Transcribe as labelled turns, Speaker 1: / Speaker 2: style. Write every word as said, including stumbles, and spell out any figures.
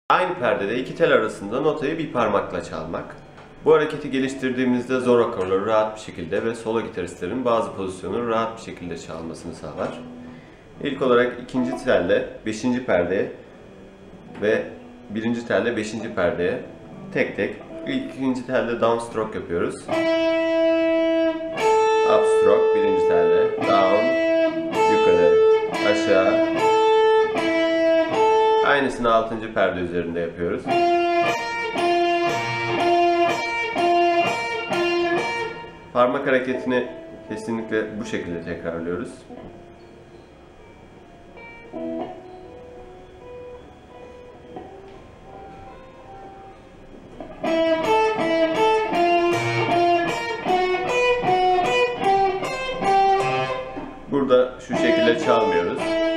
Speaker 1: Aynı perdede iki tel arasında notayı bir parmakla çalmak. Bu hareketi geliştirdiğimizde zor akorları rahat bir şekilde ve solo gitaristlerin bazı pozisyonu rahat bir şekilde çalmasını sağlar. İlk olarak ikinci telle beşinci perdeye ve birinci telle beşinci perdeye tek tek. İlk ikinci telde downstroke yapıyoruz. Upstroke birinci telde, down, yukarı, aşağı. Aynısını altıncı perde üzerinde yapıyoruz. Parmak hareketini kesinlikle bu şekilde tekrarlıyoruz. Burada şu şekilde çalmıyoruz.